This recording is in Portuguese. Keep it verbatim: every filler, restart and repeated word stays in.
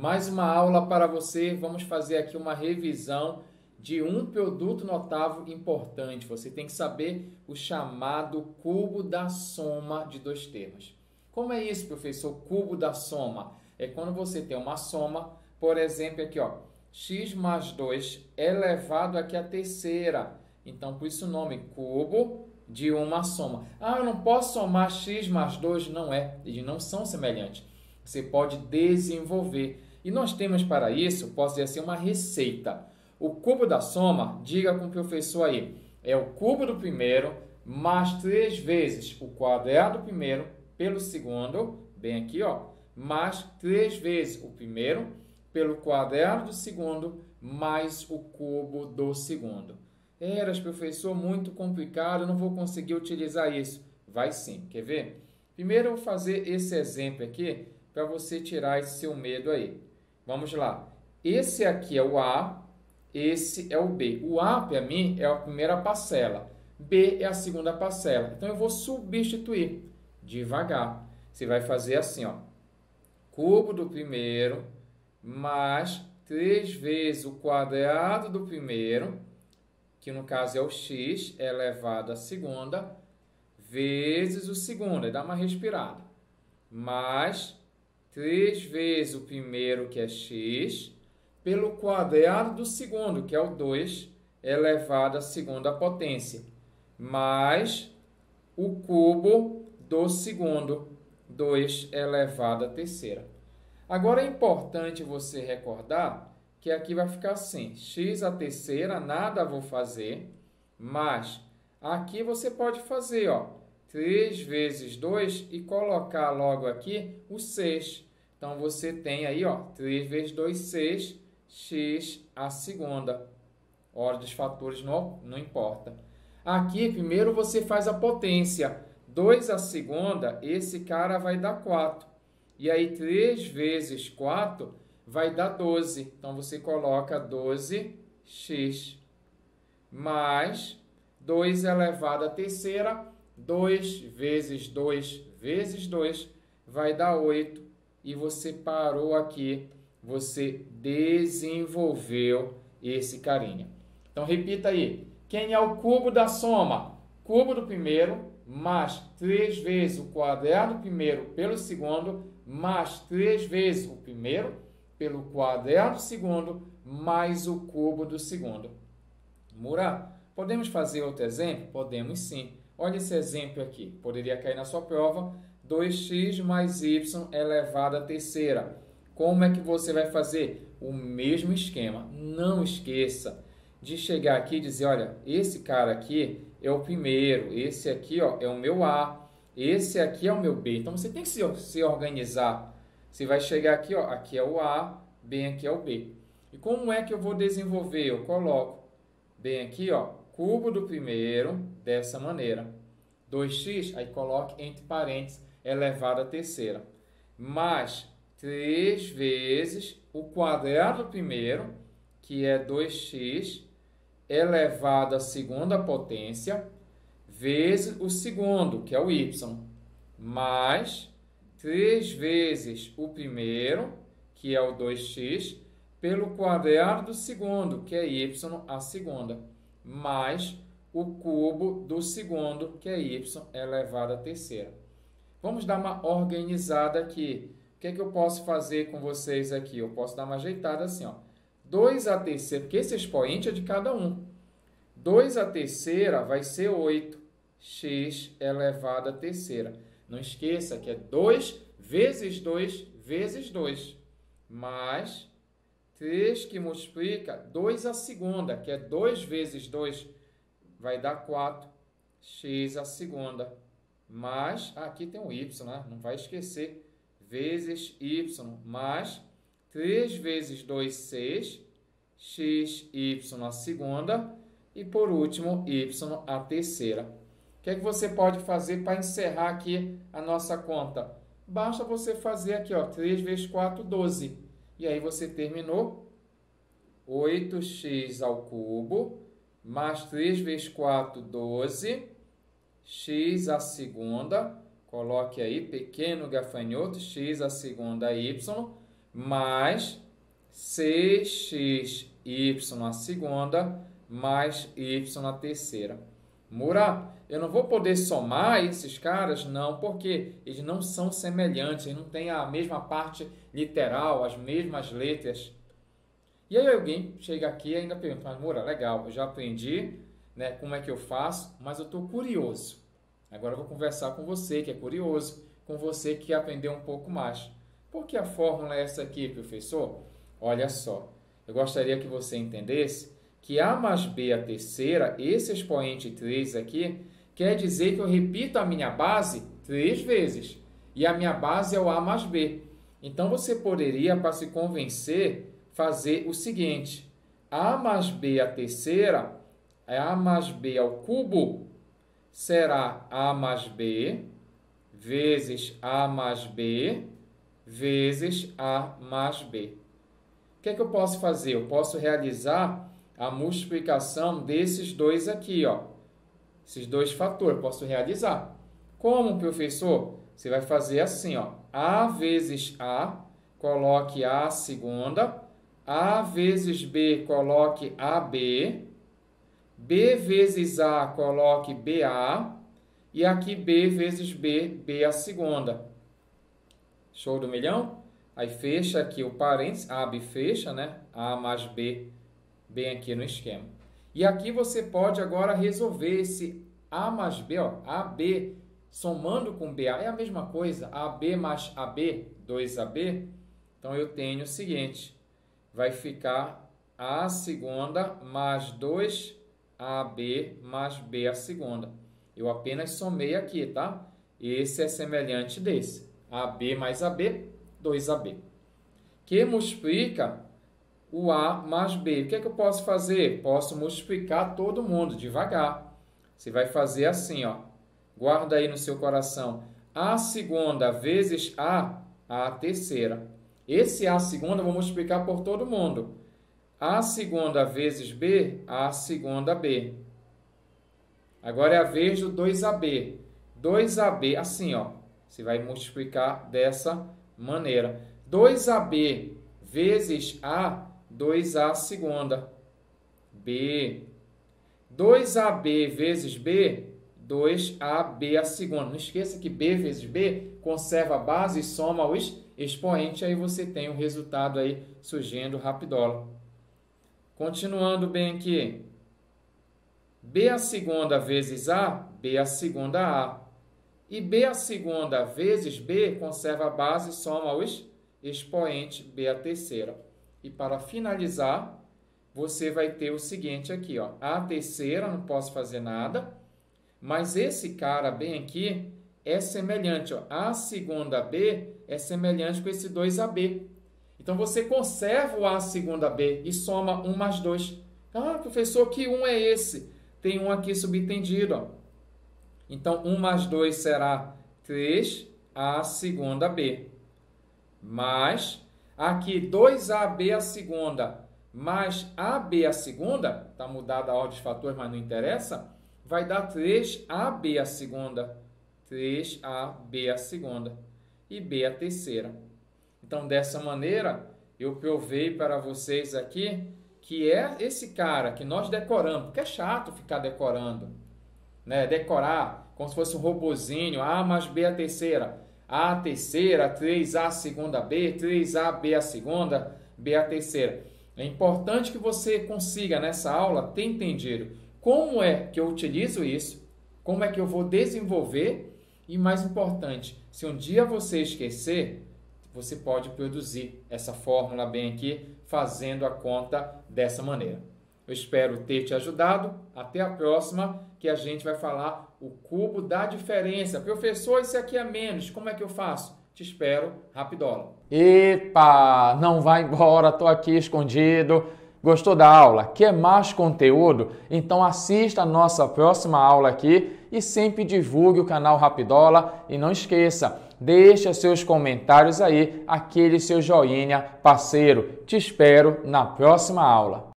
Mais uma aula para você. Vamos fazer aqui uma revisão de um produto notável importante. Você tem que saber o chamado cubo da soma de dois termos. Como é isso, professor? Cubo da soma. É quando você tem uma soma, por exemplo, aqui, ó, x mais dois elevado aqui à terceira. Então, por isso o nome cubo de uma soma. Ah, eu não posso somar x mais dois? Não é. Eles não são semelhantes. Você pode desenvolver. E nós temos para isso, posso dizer assim, uma receita. O cubo da soma, diga com o professor aí, é o cubo do primeiro mais três vezes o quadrado do primeiro pelo segundo, bem aqui, ó, mais três vezes o primeiro pelo quadrado do segundo mais o cubo do segundo. Eras, professor, muito complicado, não vou conseguir utilizar isso. Vai sim, quer ver? Primeiro eu vou fazer esse exemplo aqui para você tirar esse seu medo aí. Vamos lá. Esse aqui é o A, esse é o B. O A, para mim, é a primeira parcela. B é a segunda parcela. Então, eu vou substituir devagar. Você vai fazer assim, ó. Cubo do primeiro mais três vezes o quadrado do primeiro, que no caso é o x, elevado à segunda, vezes o segundo. Aí dá uma respirada. Mais três vezes o primeiro, que é x, pelo quadrado do segundo, que é o dois, elevado à segunda potência, mais o cubo do segundo, dois elevado à terceira. Agora é importante você recordar que aqui vai ficar assim, x à terceira, nada vou fazer, mas aqui você pode fazer, ó, três vezes dois e colocar logo aqui o seis. Então, você tem aí, ó, três vezes dois, seis, x à segunda. Ordem dos fatores não, não importa. Aqui, primeiro, você faz a potência. dois à segunda, esse cara vai dar quatro. E aí, três vezes quatro vai dar doze. Então, você coloca doze x. Mais dois elevado à terceira. dois vezes dois vezes dois vai dar oito. E você parou aqui, você desenvolveu esse carinha. Então, repita aí. Quem é o cubo da soma? Cubo do primeiro mais três vezes o quadrado do primeiro pelo segundo, mais três vezes o primeiro pelo quadrado do segundo, mais o cubo do segundo. Mura, podemos fazer outro exemplo? Podemos sim. Olha esse exemplo aqui. Poderia cair na sua prova. dois x mais y elevado à terceira. Como é que você vai fazer? O mesmo esquema. Não esqueça de chegar aqui e dizer, olha, esse cara aqui é o primeiro, esse aqui, ó, é o meu A, esse aqui é o meu B. Então, você tem que se, se organizar. Você vai chegar aqui, ó, aqui é o A, bem aqui é o B. E como é que eu vou desenvolver? Eu coloco bem aqui, ó, cubo do primeiro, dessa maneira. dois x, aí coloque entre parênteses, elevado à terceira, mais três vezes o quadrado do primeiro, que é dois x, elevado à segunda potência, vezes o segundo, que é o y, mais três vezes o primeiro, que é o dois x, pelo quadrado do segundo, que é y à segunda, mais o cubo do segundo, que é y elevado à terceira. Vamos dar uma organizada aqui. O que é que eu posso fazer com vocês aqui? Eu posso dar uma ajeitada assim, ó. dois à terceira, porque esse expoente é de cada um. dois à terceira vai ser oito, x elevado à terceira. Não esqueça que é dois vezes dois vezes dois, mais três que multiplica dois à segunda, que é dois vezes dois, vai dar quatro, x à segunda. Mas, aqui tem um y, né? Não vai esquecer, vezes y, mais três vezes dois, seis, xy à segunda, e por último, y à terceira. O que é que você pode fazer para encerrar aqui a nossa conta? Basta você fazer aqui, ó, três vezes quatro, doze. E aí você terminou, oito x ao cubo, mais três vezes quatro, doze, x à segunda, coloque aí, pequeno gafanhoto, x à segunda y, mais seis x y à segunda mais y à terceira. Mura, eu não vou poder somar esses caras? Não, porque eles não são semelhantes, eles não têm a mesma parte literal, as mesmas letras. E aí alguém chega aqui e ainda pergunta, mas Mura, legal, eu já aprendi, né, como é que eu faço, mas eu estou curioso. Agora eu vou conversar com você que é curioso, com você que aprendeu um pouco mais. Por que a fórmula é essa aqui, professor? Olha só, eu gostaria que você entendesse que A mais B a terceira, esse expoente três aqui, quer dizer que eu repito a minha base três vezes. E a minha base é o A mais B. Então, você poderia, para se convencer, fazer o seguinte. A mais B a terceira, A mais B ao cubo, será A mais B vezes A mais B vezes A mais B. O que é que eu posso fazer? Eu posso realizar a multiplicação desses dois aqui, ó. Esses dois fatores, posso realizar. Como, professor? Você vai fazer assim, ó. A vezes A, coloque A segunda. A vezes B, coloque A B. B vezes A, coloque B A. E aqui B vezes B, B a segunda. Show do milhão? Aí fecha aqui o parênteses, A, B fecha, né? A mais B, bem aqui no esquema. E aqui você pode agora resolver esse A mais B, ó, A B somando com B A, é a mesma coisa, A B mais A B, dois A B. Então, eu tenho o seguinte, vai ficar A segunda mais dois A B mais B a segunda. Eu apenas somei aqui, tá? Esse é semelhante desse. A B mais A B, dois A B. Que multiplica o A mais B. O que é que eu posso fazer? Posso multiplicar todo mundo devagar. Você vai fazer assim, ó. Guarda aí no seu coração. A segunda vezes A, A terceira. Esse A segunda eu vou multiplicar por todo mundo. A segunda vezes B, A segunda B. Agora é a vez do dois A B. dois A B, assim, ó. Você vai multiplicar dessa maneira. dois A B vezes A, dois A segunda. B. dois A B vezes B, dois A B a segunda. Não esqueça que B vezes B conserva a base e soma os expoentes. Aí você tem o resultado aí surgindo rapidola. Continuando bem aqui. B a segunda vezes A, B a segunda A. E B a segunda vezes B conserva a base e soma os expoentes B a terceira. E para finalizar, você vai ter o seguinte aqui, ó. A terceira, não posso fazer nada, mas esse cara bem aqui é semelhante, ó. A segunda B é semelhante com esse dois A B. Então, você conserva o A segunda B e soma um mais dois. Ah, professor, que um é esse? Tem um aqui subtendido, ó. Então, um mais dois será três A segunda B. Mais, aqui, dois A B a segunda mais A B a segunda, está mudada a ordem dos fatores, mas não interessa, vai dar três A B a segunda. três A B a segunda. E B a terceira. Então, dessa maneira, eu provei para vocês aqui que é esse cara que nós decoramos, porque é chato ficar decorando, né? Decorar como se fosse um robozinho, A mais B a terceira, A a terceira, três A segunda B, três A B a segunda, B a terceira. É importante que você consiga, nessa aula, ter entendido como é que eu utilizo isso, como é que eu vou desenvolver e, mais importante, se um dia você esquecer, você pode produzir essa fórmula bem aqui, fazendo a conta dessa maneira. Eu espero ter te ajudado. Até a próxima, que a gente vai falar o cubo da diferença. Professor, isso aqui é menos, como é que eu faço? Te espero, rapidola. Epa, não vai embora, tô aqui escondido. Gostou da aula? Quer mais conteúdo? Então assista a nossa próxima aula aqui e sempre divulgue o canal Rapidola. E não esqueça, deixa seus comentários aí, aquele seu joinha parceiro. Te espero na próxima aula.